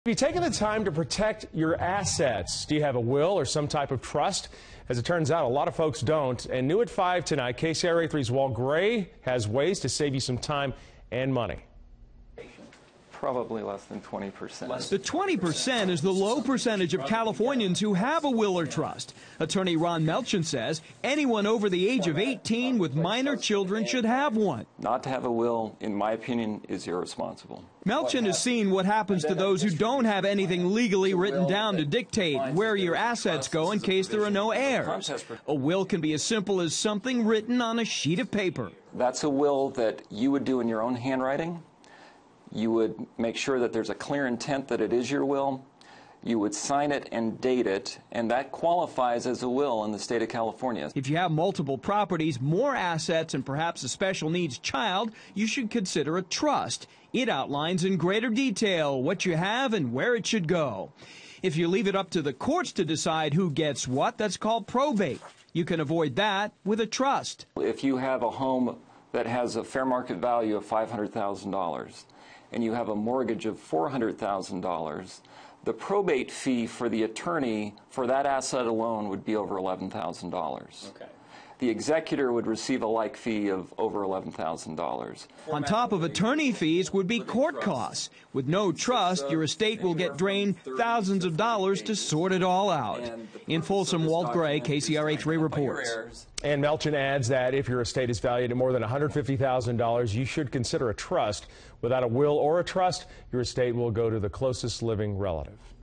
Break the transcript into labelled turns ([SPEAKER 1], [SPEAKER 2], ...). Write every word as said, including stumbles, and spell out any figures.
[SPEAKER 1] Have you taken the time to protect your assets? Do you have a will or some type of trust? As it turns out, a lot of folks don't. And new at five tonight, K C R A three's Walt Gray has ways to save you some time and money.
[SPEAKER 2] Probably less than twenty percent.
[SPEAKER 3] The twenty percent is the low percentage of Californians who have a will or trust. Attorney Ron Melchin says anyone over the age of eighteen with minor children should have one.
[SPEAKER 2] Not to have a will, in my opinion, is irresponsible.
[SPEAKER 3] Melchin has seen what happens to those who don't have anything legally written down to dictate where your assets go in case there are no heirs. A will can be as simple as something written on a sheet of paper.
[SPEAKER 2] That's a will that you would do in your own handwriting. You would make sure that there's a clear intent that it is your will. You would sign it and date it, and that qualifies as a will in the state of California.
[SPEAKER 3] If you have multiple properties, more assets, and perhaps a special needs child, you should consider a trust. It outlines in greater detail what you have and where it should go. If you leave it up to the courts to decide who gets what, that's called probate. You can avoid that with a trust.
[SPEAKER 2] If you have a home that has a fair market value of five hundred thousand dollars, and you have a mortgage of four hundred thousand dollars, the probate fee for the attorney for that asset alone would be over eleven thousand dollars. Okay. The executor would receive a like fee of over eleven thousand dollars.
[SPEAKER 3] On top of attorney fees would be court costs. With no trust, your estate will get drained thousands of dollars to sort it all out. In Folsom, Walt Gray, K C R A three reports.
[SPEAKER 1] And Melchin adds that if your estate is valued at more than one hundred fifty thousand dollars, you should consider a trust. Without a will or a trust, your estate will go to the closest living relative.